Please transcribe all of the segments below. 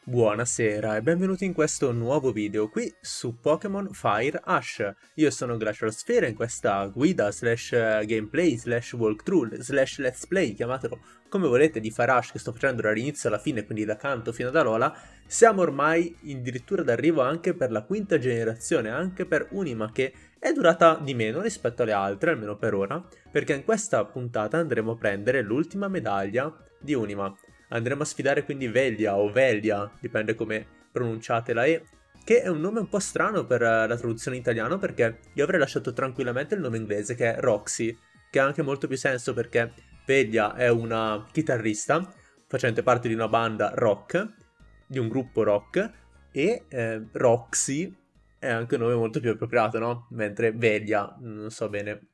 Buonasera e benvenuti in questo nuovo video qui su Pokémon Fire Ash. Io sono Glacial Sphere e in questa guida slash gameplay slash walkthrough slash let's play, chiamatelo come volete, di Fire Ash che sto facendo dall'inizio alla fine, quindi da Kanto fino ad Alola. Siamo ormai addirittura d'arrivo anche per la quinta generazione, anche per Unima, che è durata di meno rispetto alle altre, almeno per ora, perché in questa puntata andremo a prendere l'ultima medaglia di Unima. Andremo a sfidare quindi Velia o Velia, dipende come pronunciate la E, che è un nome un po' strano per la traduzione in italiano, perché io avrei lasciato tranquillamente il nome inglese che è Roxy, che ha anche molto più senso perché Velia è una chitarrista facente parte di una banda rock, di un gruppo rock, e Roxy è anche un nome molto più appropriato, no? Mentre Velia, non so bene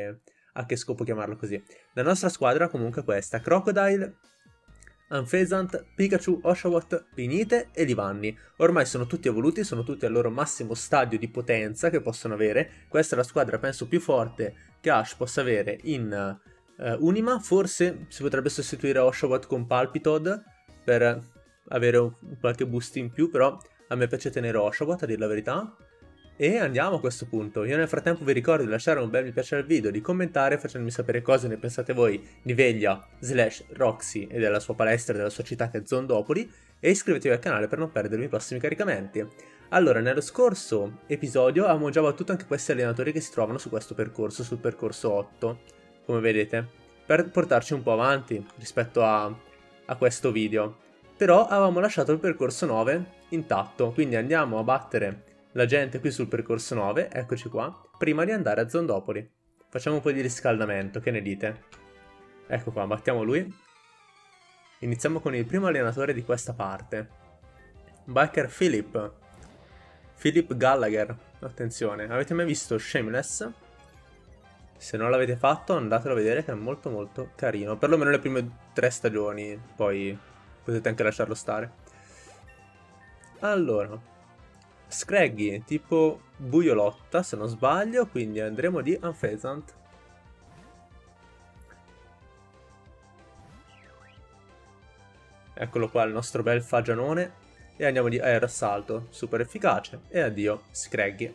a che scopo chiamarlo così. La nostra squadra comunque è questa: Crocodile, Unfezant, Pikachu, Oshawott, Pinite e Livanni. Ormai sono tutti evoluti, sono tutti al loro massimo stadio di potenza che possono avere. Questa è la squadra, penso, più forte che Ash possa avere in Unima. Forse si potrebbe sostituire Oshawott con Palpitod per avere qualche boost in più, però a me piace tenere Oshawott, a dire la verità. E andiamo a questo punto. Io nel frattempo vi ricordo di lasciare un bel mi piace al video, di commentare facendomi sapere cosa ne pensate voi di Velia slash Roxy e della sua palestra, della sua città che è Zondopoli, e iscrivetevi al canale per non perdervi i prossimi caricamenti. Allora, nello scorso episodio avevamo già battuto anche questi allenatori che si trovano su questo percorso, sul percorso 8, come vedete, per portarci un po' avanti rispetto a questo video. Però avevamo lasciato il percorso 9 intatto, quindi andiamo a battere la gente qui sul percorso 9, eccoci qua, prima di andare a Zondopoli. Facciamo un po' di riscaldamento, che ne dite? Ecco qua, battiamo lui. Iniziamo con il primo allenatore di questa parte. Biker Philip. Philip Gallagher. Attenzione, avete mai visto Shameless? Se non l'avete fatto andatelo a vedere che è molto molto carino. Perlomeno le prime 3 stagioni, poi potete anche lasciarlo stare. Allora, Scraggy, tipo buiolotta se non sbaglio, quindi andremo di Unfezant. Eccolo qua il nostro bel fagianone. E andiamo di aerossalto, super efficace. E addio, Scraggy.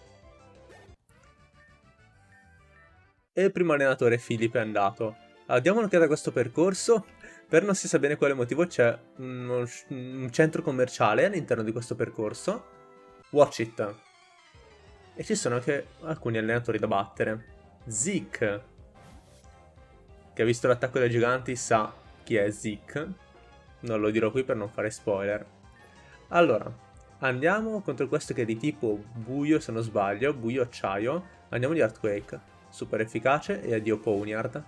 E il primo allenatore Philip è andato. Diamo un'occhiata a questo percorso. Per non si sa bene quale motivo c'è un centro commerciale all'interno di questo percorso. Watch it. E ci sono anche alcuni allenatori da battere. Zeke, che ha visto l'attacco dei giganti, sa chi è Zeke. Non lo dirò qui per non fare spoiler. Allora, andiamo contro questo che è di tipo buio, se non sbaglio, buio acciaio. Andiamo di Earthquake, super efficace, e addio Ponyard.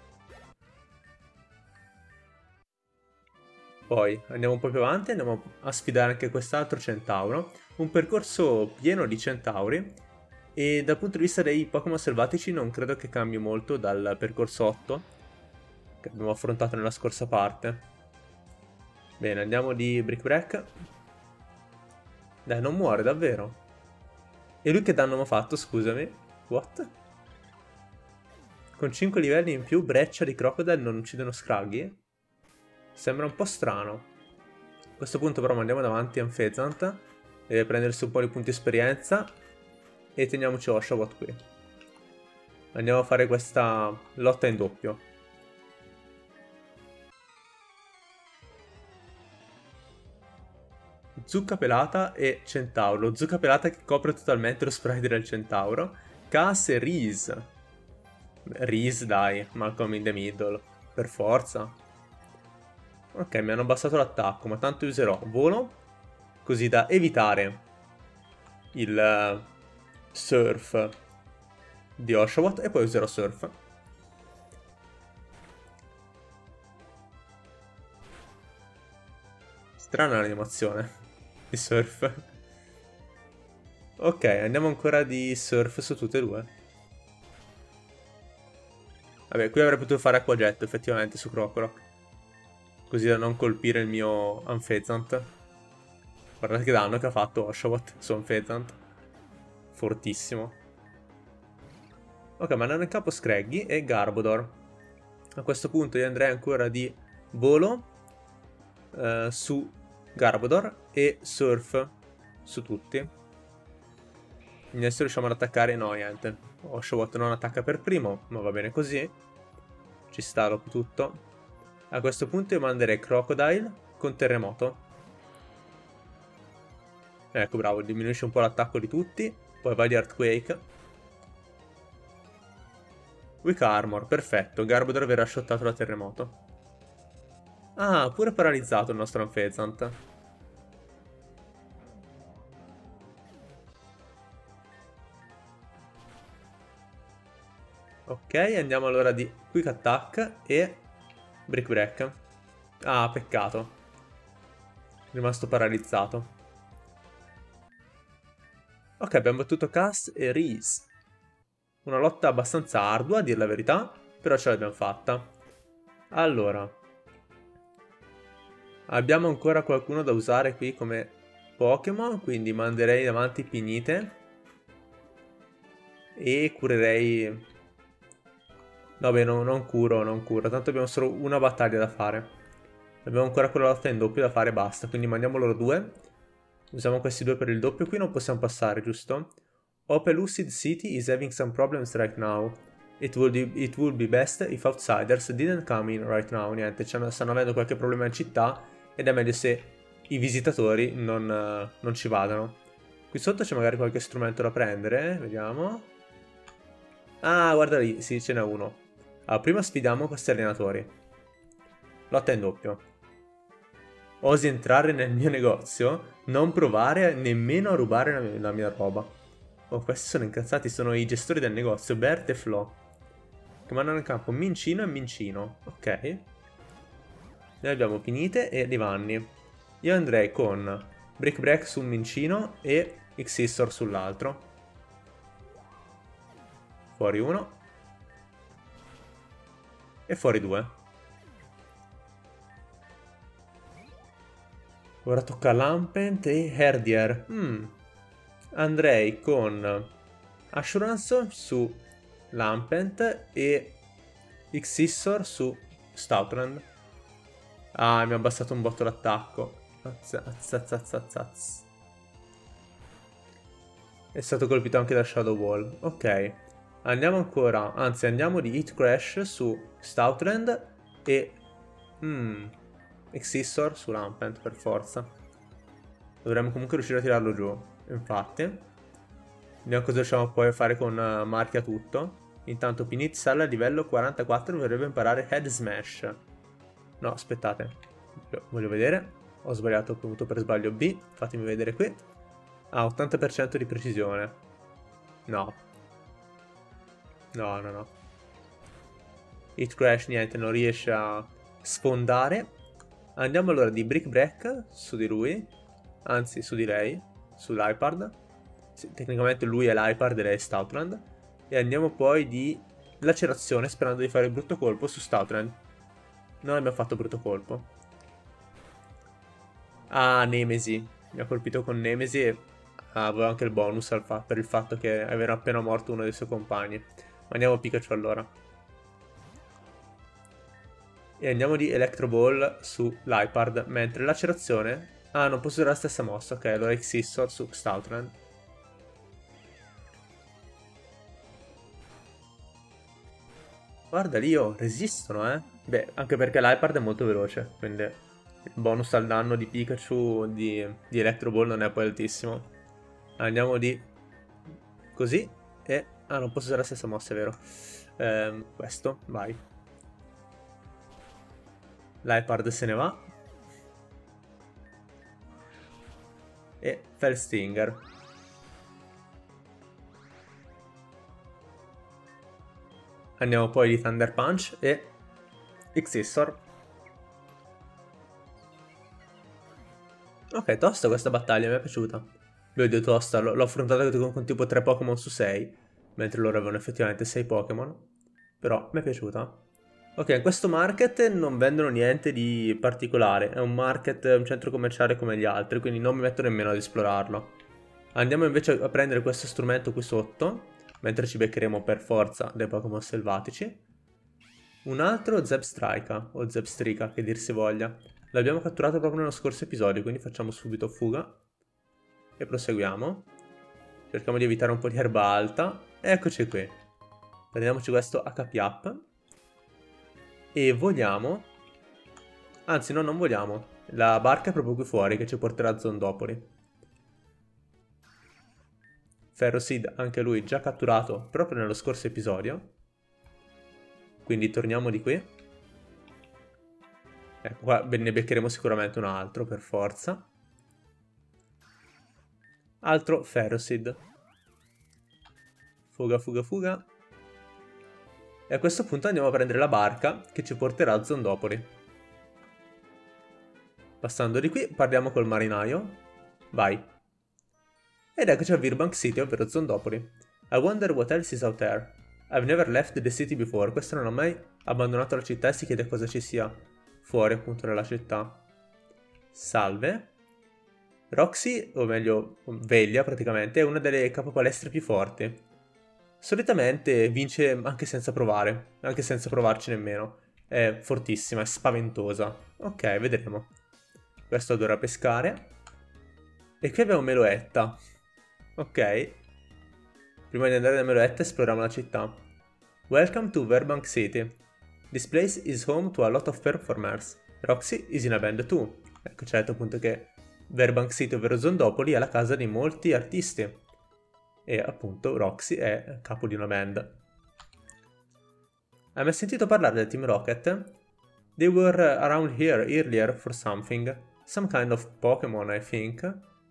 Poi andiamo un po' più avanti, andiamo a sfidare anche quest'altro centauro. Un percorso pieno di centauri. E dal punto di vista dei Pokémon selvatici non credo che cambi molto dal percorso 8 che abbiamo affrontato nella scorsa parte. Bene, andiamo di Brick Break. Dai, non muore davvero. E lui che danno mi ha fatto, scusami? What? Con 5 livelli in più Breccia di Crocodile non uccidono Scraggy? Sembra un po' strano. A questo punto però andiamo davanti a Unfezant. Deve prendersi un po' di punti esperienza. E teniamoci Oshawott qui. Andiamo a fare questa lotta in doppio. Zucca pelata e centauro. Zucca pelata che copre totalmente lo sprite del centauro. Cass e Reese. Reese, dai, Malcolm in the Middle. Per forza. Ok, mi hanno abbassato l'attacco, ma tanto userò volo. Così da evitare il surf di Oshawott. E poi userò surf. Strana l'animazione di surf. Ok, andiamo ancora di surf su tutte e due. Vabbè, qui avrei potuto fare acquagetto effettivamente su Crocorock, così da non colpire il mio Unfezant. Guardate che danno che ha fatto Oshawott su Unfezant. Fortissimo. Ok, ma hanno in capo Scraggy e Garbodor. A questo punto io andrei ancora di volo su Garbodor e Surf su tutti. Adesso riusciamo ad attaccare? No, niente. Oshawott non attacca per primo, ma va bene così. Ci sta dopo tutto. A questo punto io manderei Crocodile con Terremoto. Ecco, bravo, diminuisce un po' l'attacco di tutti. Poi va di Earthquake. Weak Armor, perfetto. Garbodor verrà shottato da Terremoto. Ah, pure paralizzato il nostro Amphaisant. Ok, andiamo allora di Quick Attack e Brick Break. Ah, peccato. Rimasto paralizzato. Ok, abbiamo battuto Cass e Reese. Una lotta abbastanza ardua, a dir la verità, però ce l'abbiamo fatta. Allora. Abbiamo ancora qualcuno da usare qui come Pokémon, quindi manderei davanti Pignite. E curerei... Vabbè, no, non curo, tanto abbiamo solo una battaglia da fare. Abbiamo ancora quella lotta in doppio da fare e basta, quindi mandiamo loro due. Usiamo questi due per il doppio, qui non possiamo passare, giusto? Opelucid City is having some problems right now. It would be best if outsiders didn't come in right now. Niente, stanno avendo qualche problema in città ed è meglio se i visitatori non ci vadano. Qui sotto c'è magari qualche strumento da prendere, vediamo. Ah, guarda lì, sì, ce n'è uno. Allora, prima sfidiamo questi allenatori. Lotta in doppio. Osi entrare nel mio negozio? Non provare nemmeno a rubare la mia roba. Oh, questi sono incazzati, sono i gestori del negozio, Bert e Flo. Che mandano in campo Mincino e Mincino. Ok. Noi abbiamo Pinite e Livanni. Io andrei con Brick Break su un Mincino e Xissor sull'altro. Fuori uno. E fuori due. Ora tocca Lampent e Herdier. Andrei con Assurance su Lampent e Xissor su Stoutland. Ah, mi ha abbassato un botto l'attacco. È stato colpito anche da Shadow Wall. Ok. Andiamo ancora. Anzi, andiamo di Hit Crash su Stoutland e... Xissor su Lampent, per forza. Dovremmo comunque riuscire a tirarlo giù. Infatti. Vediamo cosa riusciamo poi a fare con Marchia tutto. Intanto Pinit sale a livello 44 e dovrebbe imparare Head Smash. No, aspettate. Voglio vedere. Ho sbagliato, ho premuto per sbaglio B. Fatemi vedere qui. Ah, 80% di precisione. No. No. Hit Crash, niente, non riesce a sfondare. Andiamo allora di Brick Break su di lui. Anzi, su di lei. Sull'Hypard. Sì, tecnicamente lui è l'Hypard e lei è Stoutland. E andiamo poi di Lacerazione, sperando di fare brutto colpo su Stoutland. Non abbiamo fatto brutto colpo. Ah, Nemesi. Mi ha colpito con Nemesi e aveva anche il bonus per il fatto che aveva appena morto uno dei suoi compagni. Andiamo a Pikachu allora. E andiamo di Electro Ball su l'Hypard, mentre Lacerazione... Ah, non posso usare la stessa mossa, ok, allora Xissor su Stoutland. Guarda lì, resistono, eh. Beh, anche perché l'Hypard è molto veloce, quindi il bonus al danno di Pikachu di Electro Ball non è poi altissimo. Andiamo di... così, e... Ah, non posso usare la stessa mossa, è vero. Questo, vai. L'Hypard se ne va. E Felstinger. Andiamo poi di Thunder Punch e Xissor. Ok, tosta questa battaglia, mi è piaciuta. Vedo tosta, l'ho affrontata con tipo 3 Pokémon su 6, mentre loro avevano effettivamente 6 Pokémon. Però mi è piaciuta. Ok, in questo market non vendono niente di particolare, è un market, un centro commerciale come gli altri, quindi non mi metto nemmeno ad esplorarlo. Andiamo invece a prendere questo strumento qui sotto, mentre ci beccheremo per forza dei Pokémon selvatici. Un altro Zebstrika, o Zebstrika, che dir si voglia. L'abbiamo catturato proprio nello scorso episodio, quindi facciamo subito fuga. E proseguiamo. Cerchiamo di evitare un po' di erba alta. Eccoci qui. Prendiamoci questo HP up. E vogliamo... Anzi, no, non vogliamo. La barca è proprio qui fuori che ci porterà a Zondopoli. Ferroseed, anche lui già catturato proprio nello scorso episodio. Quindi torniamo di qui. Ecco qua, ne beccheremo sicuramente un altro, per forza. Altro Ferroseed. Fuga, fuga, fuga. E a questo punto andiamo a prendere la barca che ci porterà a Zondopoli. Passando di qui, parliamo col marinaio. Vai. Ed eccoci a Virbank City, ovvero Zondopoli. I wonder what else is out there. I've never left the city before. Questo non ho mai abbandonato la città e si chiede cosa ci sia fuori appunto nella città. Salve. Roxy, o meglio Velia praticamente, è una delle capopalestre più forti. Solitamente vince anche senza provare, anche senza provarci nemmeno. È fortissima, è spaventosa. Ok, vedremo. Questo adora pescare. E qui abbiamo Meloetta. Ok. Prima di andare da Meloetta esploriamo la città. Welcome to Virbank City. This place is home to a lot of performers. Roxy is in a band too. Ecco, ci ha detto appunto che Virbank City, ovvero Zondopoli, è la casa di molti artisti. E appunto Roxy è capo di una band. Hai mai sentito parlare del Team Rocket? They were around here earlier for something. Some kind of Pokémon, I think.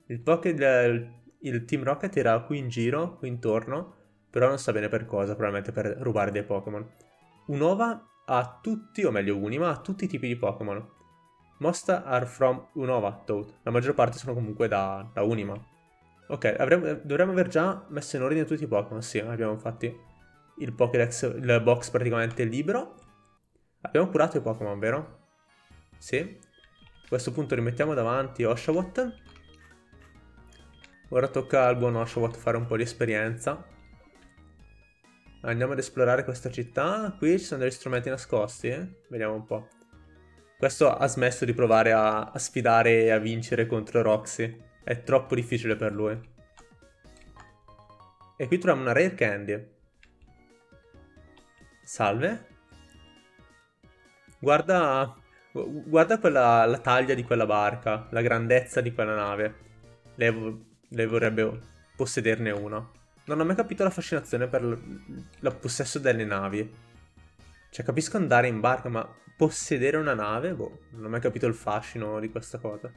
Il Team Rocket era qui in giro, qui intorno, però non sa bene per cosa, probabilmente per rubare dei Pokémon. Unova ha tutti, o meglio Unima, ha tutti i tipi di Pokémon. Most are from Unova, Toad. La maggior parte sono comunque da Unima. Ok, dovremmo aver già messo in ordine tutti i Pokémon. Sì, abbiamo infatti il Pokédex, il box praticamente libero. Abbiamo curato i Pokémon, vero? Sì. A questo punto rimettiamo davanti Oshawott. Ora tocca al buon Oshawott fare un po' di esperienza. Andiamo ad esplorare questa città. Qui ci sono degli strumenti nascosti, Vediamo un po'. Questo ha smesso di provare a sfidare e a vincere contro Roxy. È troppo difficile per lui. E qui troviamo una Rare Candy. Salve. Guarda la taglia di quella barca, la grandezza di quella nave. Lei vorrebbe possederne una. Non ho mai capito la fascinazione per il possesso delle navi. Cioè, capisco andare in barca, ma possedere una nave? Boh, non ho mai capito il fascino di questa cosa.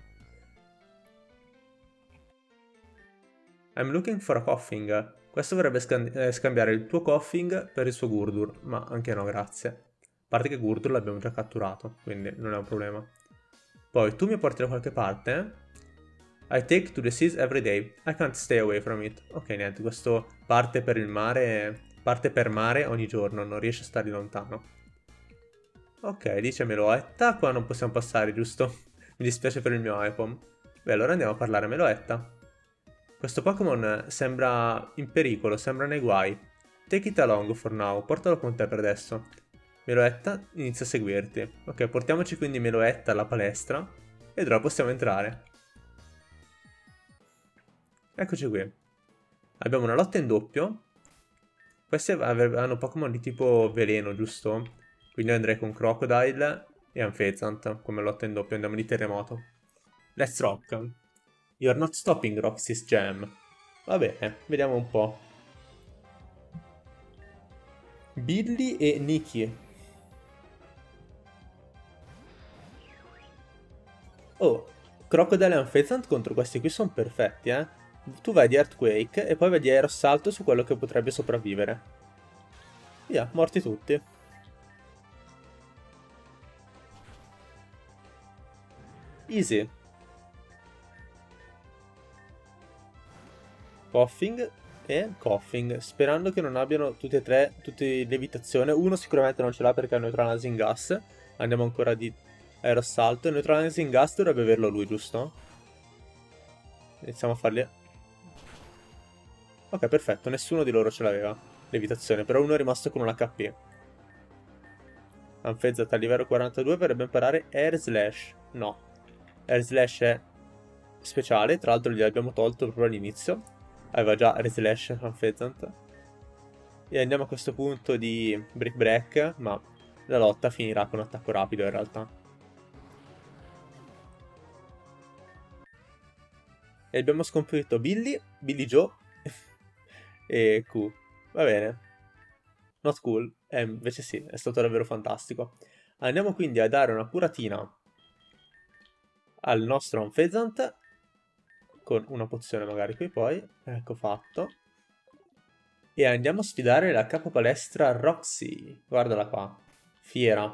I'm looking for a Koffing. Questo vorrebbe scambiare il tuo Koffing per il suo Gurdur, ma anche no, grazie. A parte che Gurdur l'abbiamo già catturato, quindi non è un problema. Poi, tu mi porti da qualche parte? I take to the seas every day. I can't stay away from it. Ok, niente, questo parte per il mare, parte per mare ogni giorno, non riesce a stare lontano. Ok, dice Meloetta, qua non possiamo passare, giusto? Mi dispiace per il mio iPhone. Beh, allora andiamo a parlare a Meloetta. Questo Pokémon sembra in pericolo, sembra nei guai. Take it along for now, portalo con te per adesso. Meloetta inizia a seguirti. Ok, portiamoci quindi Meloetta alla palestra ed ora possiamo entrare. Eccoci qui. Abbiamo una lotta in doppio. Questi hanno Pokémon di tipo veleno, giusto? Quindi andrei con Crocodile e Amphaisant come lotta in doppio. Andiamo di terremoto. Let's rock. You're not stopping Roxy's Jam. Va bene, vediamo un po'. Billy e Nikki. Oh, Crocodile e Amphaisant contro questi qui sono perfetti, Tu vai di Earthquake e poi vai di Aerossalto su quello che potrebbe sopravvivere. Via, morti tutti. Easy. Koffing e Koffing, sperando che non abbiano tutti e tre, tutti levitazione. Uno sicuramente non ce l'ha perché ha Neutralizing Gas. Andiamo ancora di Aerossalto. Il Neutralizing Gas dovrebbe averlo lui, giusto? Iniziamo a farli. Ok, perfetto, nessuno di loro ce l'aveva levitazione, però uno è rimasto con un HP. Amphaisant a livello 42 vorrebbe imparare Air Slash. No. Air Slash è speciale, tra l'altro gliel'abbiamo tolto proprio all'inizio. Aveva già Air Slash Fanfezant. E andiamo a questo punto di Brick Break, ma la lotta finirà con attacco rapido in realtà. E abbiamo sconfitto Billy, Billy Joe e Q. Va bene. Not cool. Invece sì, è stato davvero fantastico. Andiamo quindi a dare una curatina al nostro Anfezant con una pozione magari qui poi. Ecco fatto. E andiamo a sfidare la capo palestra Roxy. Guardala qua. Fiera.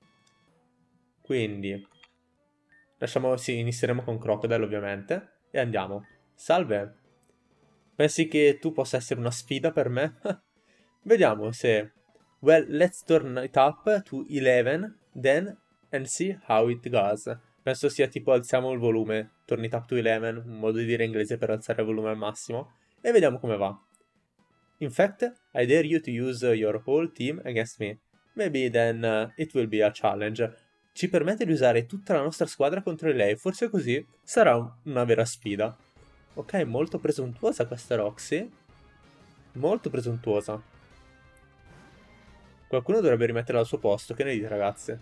Quindi sì, inizieremo con Crocodile ovviamente. E andiamo. Salve. Pensi che tu possa essere una sfida per me? Vediamo se... Well, let's turn it up to 11, then, and see how it goes. Penso sia tipo alziamo il volume, turn it up to 11, un modo di dire inglese per alzare il volume al massimo, e vediamo come va. In fact, I dare you to use your whole team against me. Maybe then it will be a challenge. Ci permette di usare tutta la nostra squadra contro di lei, forse così sarà una vera sfida. Ok, molto presuntuosa questa Roxy. Molto presuntuosa. Qualcuno dovrebbe rimetterla al suo posto, che ne dite ragazze?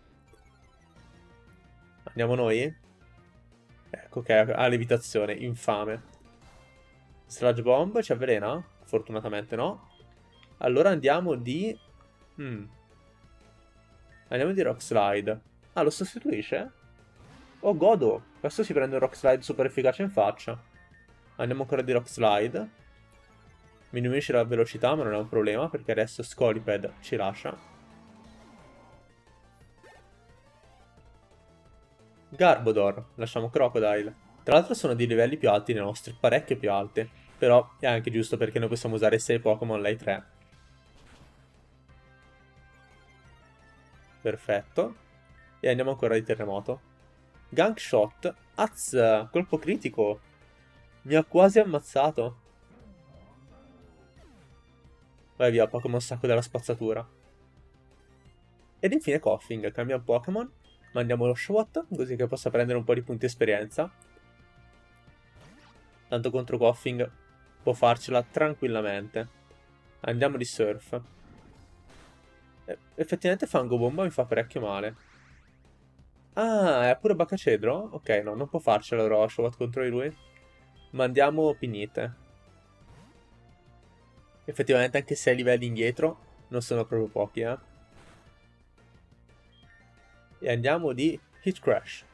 Andiamo noi? Ecco che ha levitazione, infame. Sludge Bomb ci avvelena? Fortunatamente no. Allora andiamo di... Andiamo di Rock Slide. Ah, lo sostituisce? Oh, godo! Questo si prende un Rock Slide super efficace in faccia. Andiamo ancora di Rock Slide. Mi diminuisce la velocità, ma non è un problema, perché adesso Scoliped ci lascia. Garbodor, lasciamo Crocodile. Tra l'altro sono di livelli più alti dei nostri, parecchio più alti. Però è anche giusto perché noi possiamo usare 6 Pokémon, lei 3. Perfetto. E andiamo ancora di Terremoto. Gunk Shot. Az, colpo critico. Mi ha quasi ammazzato. Vai via, Pokémon sacco della spazzatura. Ed infine Koffing, cambiamo Pokémon, mandiamo lo Shot, così che possa prendere un po' di punti esperienza. Tanto contro Koffing può farcela tranquillamente. Andiamo di Surf. Effettivamente Fango Bomba mi fa parecchio male. Ah, è pure Baccacedro? Ok, no, non può farcela allora Oshawott contro di lui. Mandiamo Pignite. Effettivamente anche 6 livelli indietro non sono proprio pochi, eh. E andiamo di Hit Crash.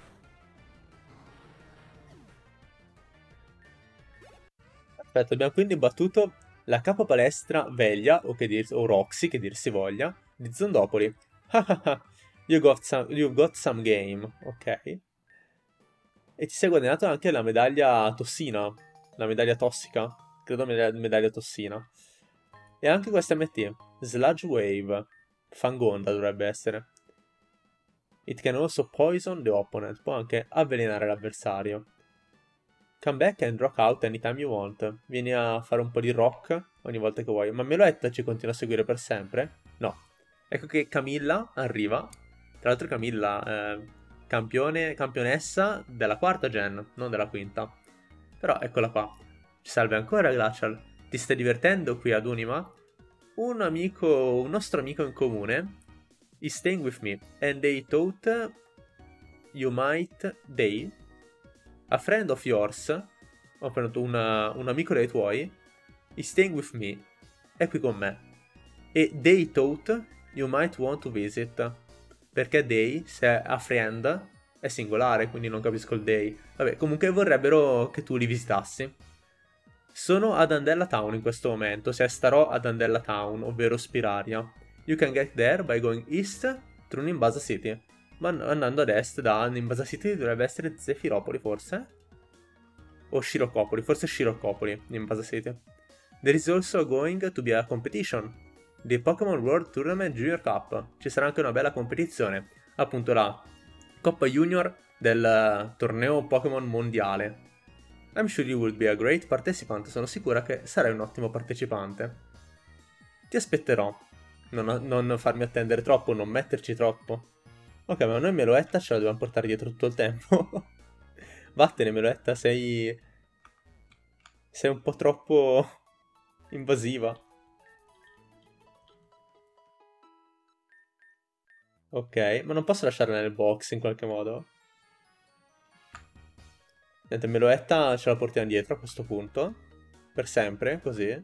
Perfetto, abbiamo quindi battuto la capo palestra Veglia, o Roxy, che dir si voglia, di Zondopoli. You've got some game, ok. E ti sei guadagnato anche la medaglia tossina, la medaglia tossica, credo medaglia tossina. E anche questa MT, Sludge Wave, Fangonda dovrebbe essere. It can also poison the opponent, può anche avvelenare l'avversario. Come back and rock out anytime you want. Vieni a fare un po' di rock ogni volta che vuoi. Ma Meloetta ci continua a seguire per sempre? No. Ecco che Camilla arriva. Tra l'altro Camilla, campionessa della quarta gen, non della quinta. Però eccola qua. Ci salve ancora Glacial. Ti stai divertendo qui ad Unima? Un nostro amico in comune is staying with me and they thought you might... A friend of yours, ho preso un amico dei tuoi, is staying with me, è qui con me. E they thought you might want to visit. Perché they, se è a friend, è singolare, quindi non capisco il they. Vabbè, comunque vorrebbero che tu li visitassi. Sono ad Andella Town in questo momento, cioè starò ad Andella Town, ovvero Spiraria. You can get there by going east through Nimbasa City. Ma andando ad est da Nimbasa City dovrebbe essere Zefiropoli forse? O Scirocopoli, forse Scirocopoli, Nimbasa City. There is also going to be a competition. The Pokémon World Tournament Junior Cup. Ci sarà anche una bella competizione. Appunto la Coppa Junior del torneo Pokémon mondiale. I'm sure you will be a great participant. Sono sicura che sarai un ottimo partecipante. Ti aspetterò. Non farmi attendere troppo, non metterci troppo. Ok, ma noi Meloetta ce la dobbiamo portare dietro tutto il tempo. Vattene, Meloetta, sei un po' troppo invasiva. Ok, ma non posso lasciarla nel box in qualche modo? Niente, Meloetta ce la portiamo dietro a questo punto. Per sempre, così.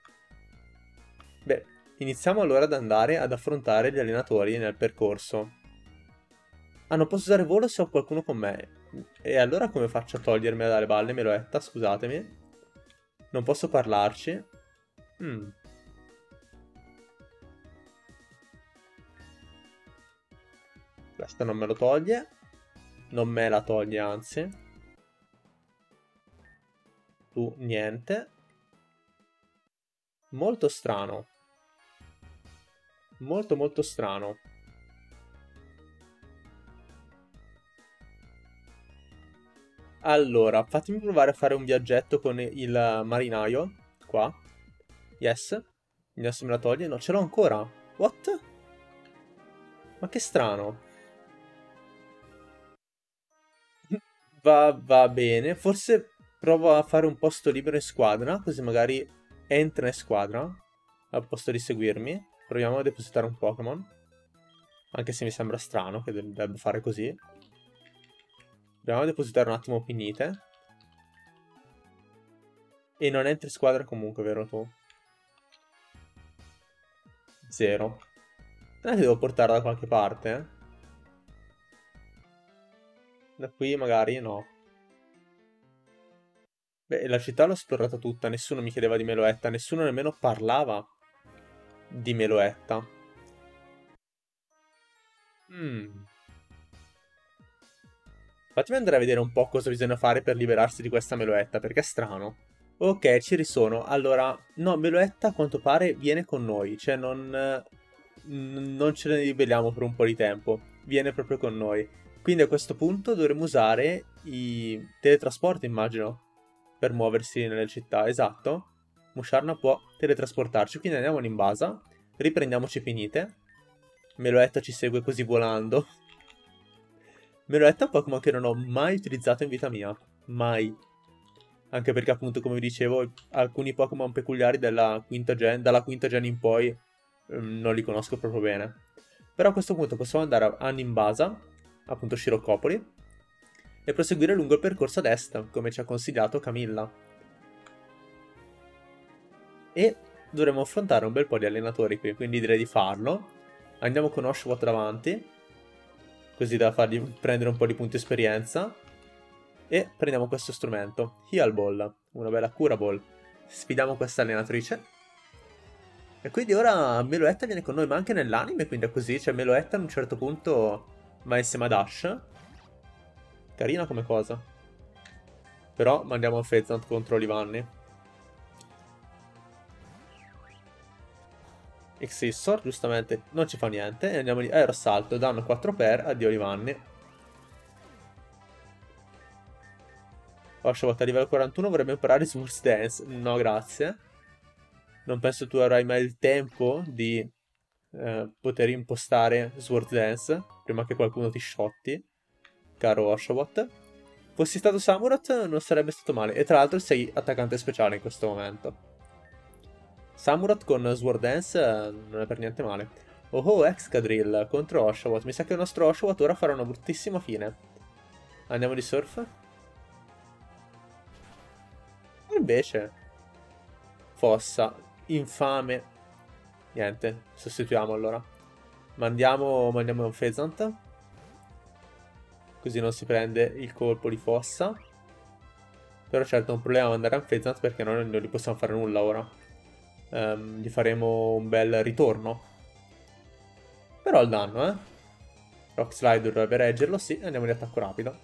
Beh, iniziamo allora ad andare ad affrontare gli allenatori nel percorso. Ah, non posso usare volo se ho qualcuno con me. E allora come faccio a togliermela dalle balle, Meloetta? Scusatemi. Non posso parlarci. Mm. Questa non me lo toglie. Non me la toglie, anzi. Tu, niente. Molto strano. Molto molto strano. Allora, fatemi provare a fare un viaggetto con il marinaio. Qua. Yes. Adesso me la toglie. No, ce l'ho ancora. What? Ma che strano. Va bene. Forse provo a fare un posto libero in squadra. Così magari entra in squadra. Al posto di seguirmi. Proviamo a depositare un Pokémon. Anche se mi sembra strano che debba fare così. Proviamo a depositare un attimo Pinnite. E non entri in squadra comunque, vero tu? Zero. Non è che devo portarla da qualche parte, eh? Da qui magari no. Beh, la città l'ho esplorata tutta, nessuno mi chiedeva di Meloetta, nessuno nemmeno parlava di Meloetta. Fatemi andare a vedere un po' cosa bisogna fare per liberarsi di questa Meloetta, perché è strano. Ok, ci risono. Allora, no, Meloetta a quanto pare viene con noi, cioè non ce ne ribelliamo per un po' di tempo, viene proprio con noi. Quindi a questo punto dovremo usare i teletrasporti, immagino, per muoversi nelle città, esatto. Musharna può teletrasportarci, quindi andiamo in Invasa, riprendiamoci Pinite. Meloetta ci segue così volando. Meloetta è un Pokémon che non ho mai utilizzato in vita mia, mai. Anche perché appunto, come vi dicevo, alcuni Pokémon peculiari dalla quinta gen in poi non li conosco proprio bene. Però a questo punto possiamo andare a Nimbasa, appunto Scirocopoli, e proseguire lungo il percorso ad est, come ci ha consigliato Camilla. E dovremo affrontare un bel po' di allenatori qui, quindi direi di farlo. Andiamo con Oshawott davanti, così da fargli prendere un po' di punti esperienza. E prendiamo questo strumento, Heal Ball, una bella Cura Ball. Sfidiamo questa allenatrice. E quindi ora Meloetta viene con noi, ma anche nell'anime, quindi è così. Cioè Meloetta a un certo punto va insieme ad Ash. Carina come cosa. Però mandiamo a Fezant contro Livanni. Xissor, giustamente, non ci fa niente. E andiamo di Aeroassalto, danno 4 per, addio Livanni. Oshawott a livello 41 vorrebbe imparare Swords Dance. No, grazie. Non penso tu avrai mai il tempo di poter impostare Sword Dance prima che qualcuno ti shotti, caro Oshawott. Fossi stato Samurott non sarebbe stato male. E tra l'altro sei attaccante speciale in questo momento. Samurott con Sword Dance non è per niente male. Oh, Excadrill contro Oshawott. Mi sa che il nostro Oshawott ora farà una bruttissima fine. Andiamo di surf. E invece Fossa, infame. Niente, sostituiamo allora. Mandiamo un Fezant. Così non si prende il colpo di Fossa. Però certo è un problema mandare un Fezant perché noi non gli possiamo fare nulla ora. Gli faremo un bel ritorno. Però il danno, eh. Rock Slide dovrebbe reggerlo, sì. Andiamo di attacco rapido.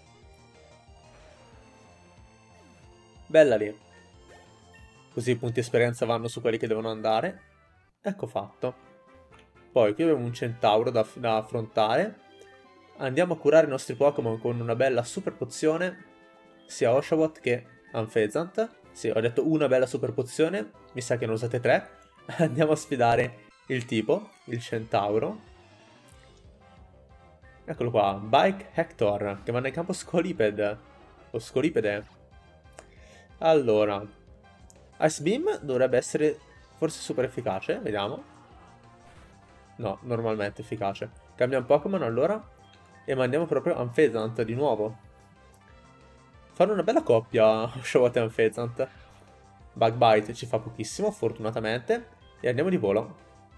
Bella lì. Così i punti esperienza vanno su quelli che devono andare. Ecco fatto. Poi qui abbiamo un centauro da affrontare. Andiamo a curare i nostri Pokémon con una bella super pozione. Sia Oshawott che Anfezant. Sì, ho detto una bella super pozione. Mi sa che ne usate 3. Andiamo a sfidare il tipo, il centauro. Eccolo qua, Bike Hector, che manda in campo Scoliped. O Scolipede. Allora, Ice Beam dovrebbe essere forse super efficace, vediamo. No, normalmente efficace. Cambiamo Pokémon allora e mandiamo proprio Amphaisant di nuovo. Fanno una bella coppia Oshawott e Amphaisant. Bug Bite ci fa pochissimo, fortunatamente. E andiamo di volo.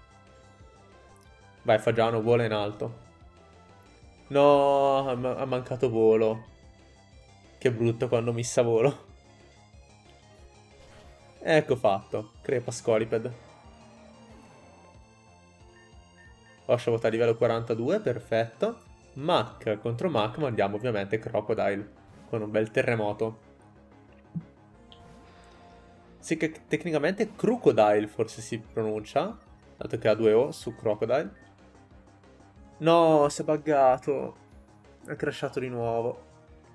Vai, Fagiano, vola in alto. No, ha mancato volo. Che brutto quando missa volo. Ecco fatto. Crepa Scoliped. Oshawott a livello 42, perfetto. Mach contro Mach mandiamo ovviamente Crocodile. Con un bel terremoto. Sì che tecnicamente Crocodile forse si pronuncia. Dato che ha 2 O su Crocodile. No, si è buggato. È crashato di nuovo.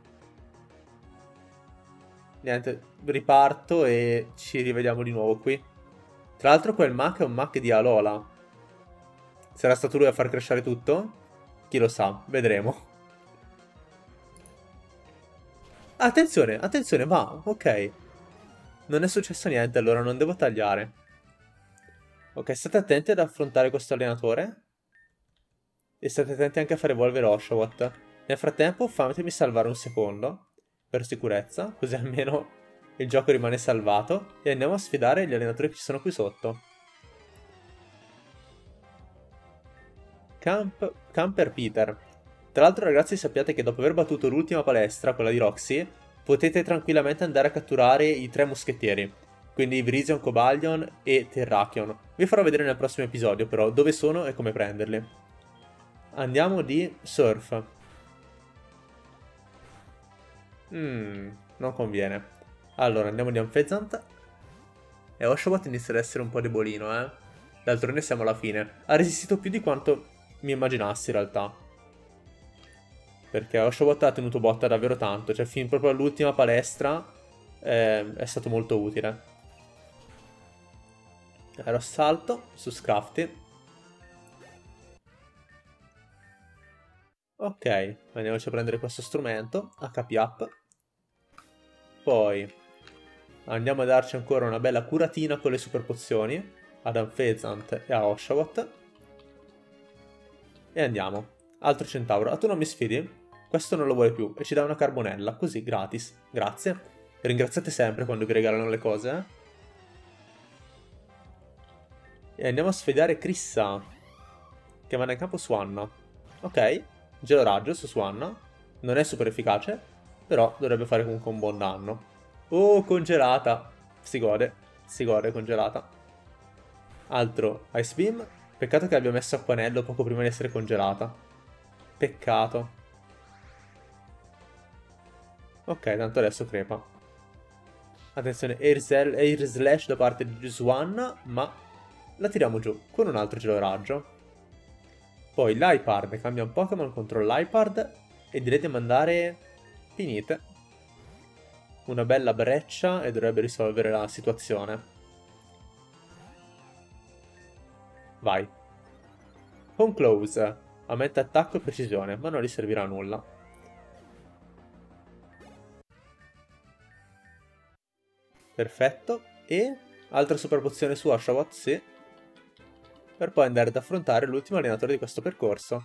Niente, riparto e ci rivediamo di nuovo qui. Tra l'altro quel Mach è un Mach di Alola. Sarà stato lui a far crashare tutto? Chi lo sa, vedremo. Attenzione, attenzione, va, ok. Non è successo niente, allora non devo tagliare. Ok, state attenti ad affrontare questo allenatore. E state attenti anche a far evolvere Oshawott. Nel frattempo fatemi salvare un secondo, per sicurezza, così almeno il gioco rimane salvato. E andiamo a sfidare gli allenatori che ci sono qui sotto. Camper Peter. Tra l'altro ragazzi sappiate che dopo aver battuto l'ultima palestra, quella di Roxy, potete tranquillamente andare a catturare i 3 moschettieri. Quindi Virizion, Cobalion e Terrakion. Vi farò vedere nel prossimo episodio però dove sono e come prenderli. Andiamo di Surf. Non conviene. Allora andiamo di Amphaisant. E Oshawott inizia ad essere un po' debolino, eh. D'altronde siamo alla fine. Ha resistito più di quanto mi immaginassi in realtà. Perché Oshawott ha tenuto botta davvero tanto. Cioè, fin proprio all'ultima palestra è stato molto utile. Aerossalto su Scrafty. Ok, andiamoci a prendere questo strumento. HP Up. Poi andiamo a darci ancora una bella curatina con le super pozioni. Ad Amphaisant e a Oshawott. E andiamo. Altro centauro. Ah, tu non mi sfidi? Questo non lo vuole più e ci dà una carbonella, così, gratis. Grazie. Ringraziate sempre quando vi regalano le cose, eh? E andiamo a sfidare Crissa, che manda in campo Swanna. Ok, gelo raggio su Swanna. Non è super efficace, però dovrebbe fare comunque un buon danno. Oh, congelata. Si gode congelata. Altro Ice Beam. Peccato che abbia messo acquanello poco prima di essere congelata. Peccato. Ok, tanto adesso crepa. Attenzione, Air Slash da parte di Swanna, ma la tiriamo giù con un altro gelo raggio. Poi l'Hypard, cambia un Pokémon contro l'Hypard e direi di mandare Pinite. Una bella breccia e dovrebbe risolvere la situazione. Vai. Home Close, aumenta attacco e precisione, ma non gli servirà a nulla. Perfetto. E altra super pozione su Oshawott, sì. Per poi andare ad affrontare l'ultimo allenatore di questo percorso.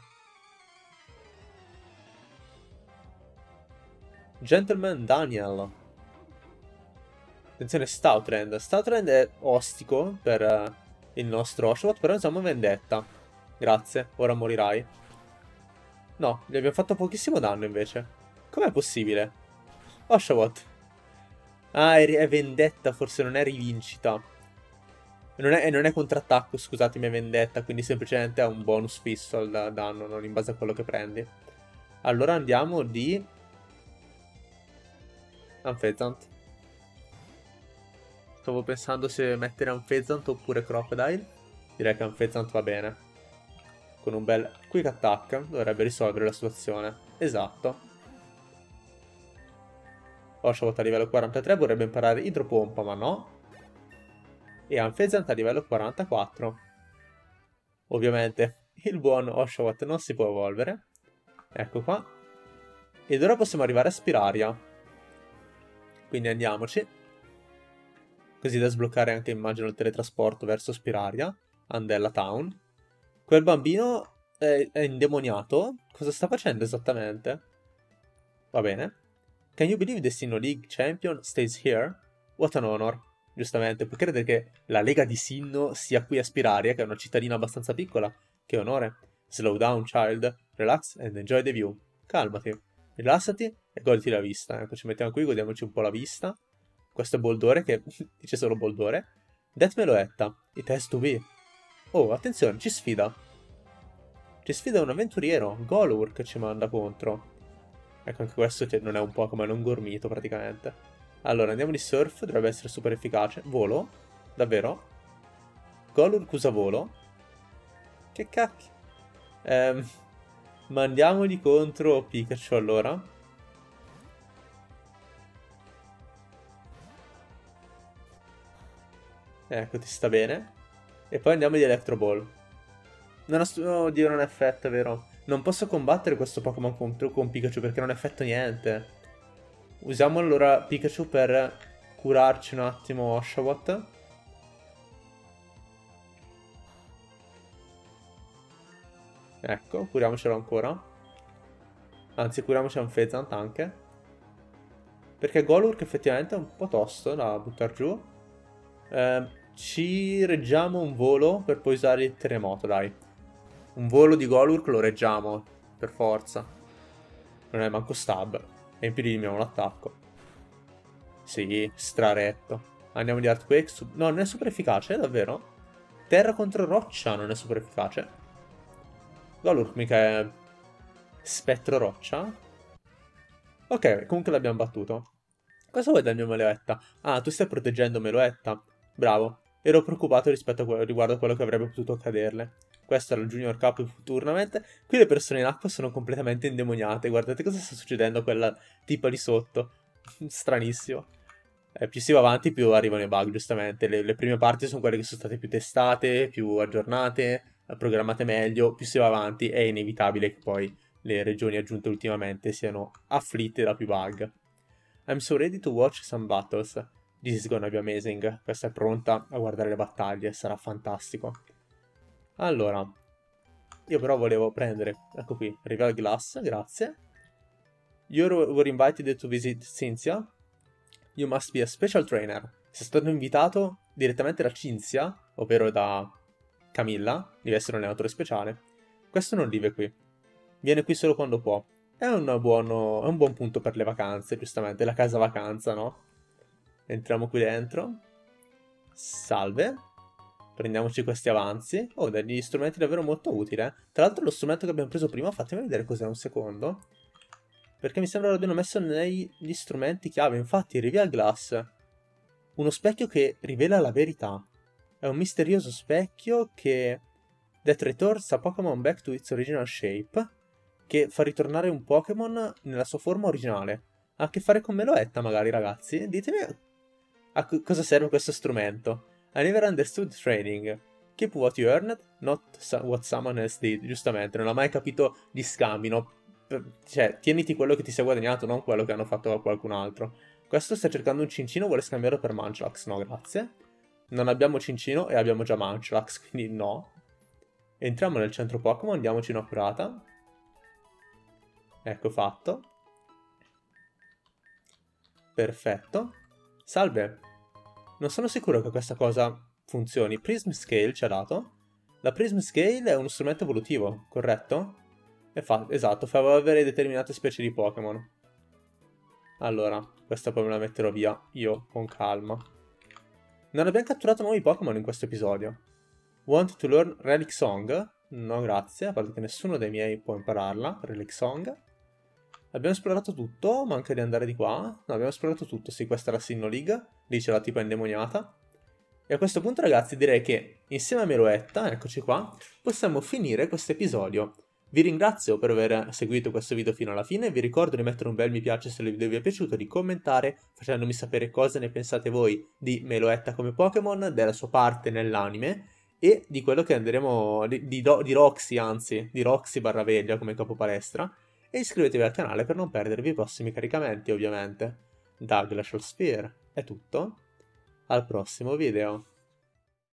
Gentleman Daniel. Attenzione Stoutland. Stoutland è ostico per il nostro Oshawott, però insomma vendetta. Grazie, ora morirai. No, gli abbiamo fatto pochissimo danno invece. Com'è possibile? Oshawott. Ah, è vendetta, forse non è rivincita. Non è contrattacco, scusatemi, è vendetta, quindi semplicemente ha un bonus fisso al danno, non in base a quello che prendi. Allora andiamo di Amphaisant. Stavo pensando se mettere Amphaisant oppure Crocodile. Direi che Amphaisant va bene. Con un bel Quick Attack dovrebbe risolvere la situazione. Esatto. Oshawott a livello 43 vorrebbe imparare Idropompa, ma no. E Amphaisant a livello 44. Ovviamente il buon Oshawott non si può evolvere. Ecco qua. Ed ora possiamo arrivare a Spiraria. Quindi andiamoci. Così da sbloccare anche, immagino, il teletrasporto verso Spiraria. Andella Town. Quel bambino è indemoniato. Cosa sta facendo esattamente? Va bene. Can you believe the Sinnoh League champion stays here? What an honor. Giustamente, puoi credere che la Lega di Sinnoh sia qui a Spiraria, che è una cittadina abbastanza piccola? Che onore. Slow down, child. Relax and enjoy the view. Calmati. Rilassati e goditi la vista. Ecco, ci mettiamo qui, godiamoci un po' la vista. Questo è Boldore, che dice solo Boldore. That Meloetta. It has to be. Oh, attenzione, ci sfida. Ci sfida un avventuriero, Golur, che ci manda contro. Ecco, anche questo non è un Pokémon, è un gormito praticamente. Allora, andiamo di Surf, dovrebbe essere super efficace. Volo? Davvero? Golur usa volo? Che cacchio? Mandiamogli contro Pikachu allora. Ecco, ti sta bene. E poi andiamo di Electro Ball. Oddio, non è effetto, è vero? Non posso combattere questo Pokémon con Pikachu perché non è effetto niente. Usiamo allora Pikachu per curarci un attimo Oshawott. Ecco, curiamocelo ancora. Anzi, curiamoci un Fezant anche. Perché Golurk effettivamente è un po' tosto da buttare giù. Ci reggiamo un volo per poi usare il terremoto, dai. Un volo di Golurk lo reggiamo, per forza. Non è manco stab. E in più eliminiamo l'attacco. Sì, straretto. Andiamo di Earthquake. No, non è super efficace, davvero? Terra contro roccia non è super efficace. Golurk mica è spettro roccia. Ok, comunque l'abbiamo battuto. Cosa vuoi dal mio Meloetta? Ah, tu stai proteggendo Meloetta. Bravo. Ero preoccupato riguardo a quello che avrebbe potuto accaderle. Questo era il Junior Cup Tournament. Qui le persone in acqua sono completamente indemoniate. Guardate cosa sta succedendo a quella tipa lì sotto. Stranissimo. Più si va avanti, più arrivano i bug, giustamente. Le prime parti sono quelle che sono state più testate, più aggiornate, programmate meglio. Più si va avanti, è inevitabile che poi le regioni aggiunte ultimamente siano afflitte da più bug. I'm so ready to watch some battles. This is gonna be amazing. Questa è pronta a guardare le battaglie, sarà fantastico. Allora, io però volevo prendere, ecco qui, Rival Glass, grazie. You were invited to visit Cynthia. You must be a special trainer. Sei stato invitato direttamente da Cinzia, ovvero da Camilla, deve essere un allenatore speciale. Questo non vive qui. Viene qui solo quando può. È un buon punto per le vacanze, giustamente, la casa vacanza, no? Entriamo qui dentro. Salve. Prendiamoci questi avanzi. Oh, degli strumenti davvero molto utili, eh. Tra l'altro lo strumento che abbiamo preso prima, fatemi vedere cos'è un secondo. Perché mi sembra l'abbiano messo negli strumenti chiave. Infatti, Reveal Glass. Uno specchio che rivela la verità. È un misterioso specchio che... That returns a Pokémon back to its original shape. Che fa ritornare un Pokémon nella sua forma originale. Ha a che fare con Meloetta, magari, ragazzi. Ditemi a cosa serve questo strumento. I never understood training. Keep what you earned, not what someone else did. Giustamente, non ha mai capito gli scambi, no? Cioè, tieniti quello che ti sei guadagnato, non quello che hanno fatto a qualcun altro. Questo sta cercando un cincino, vuole scambiarlo per Munchlax. No, grazie. Non abbiamo cincino e abbiamo già Munchlax, quindi no. Entriamo nel centro Pokémon, diamoci una curata. Ecco fatto. Perfetto. Salve. Non sono sicuro che questa cosa funzioni. Prism Scale ci ha dato. La Prism Scale è uno strumento evolutivo, corretto? Esatto, fa evolvere determinate specie di Pokémon. Allora, questa poi me la metterò via io con calma. Non abbiamo catturato nuovi Pokémon in questo episodio. Want to learn Relic Song? No, grazie, a parte che nessuno dei miei può impararla. Relic Song. Abbiamo esplorato tutto, manca di andare di qua. No, abbiamo esplorato tutto, sì, questa è la Sinnoh League. Lì c'è la tipa indemoniata. E a questo punto, ragazzi, direi che insieme a Meloetta, eccoci qua, possiamo finire questo episodio. Vi ringrazio per aver seguito questo video fino alla fine, vi ricordo di mettere un bel mi piace se il video vi è piaciuto, di commentare facendomi sapere cosa ne pensate voi di Meloetta come Pokémon, della sua parte nell'anime e di quello che andremo, di Roxy anzi, di Roxy barra Veglia come capopalestra. e iscrivetevi al canale per non perdervi i prossimi caricamenti ovviamente. Da Glacial Sphere è tutto, al prossimo video.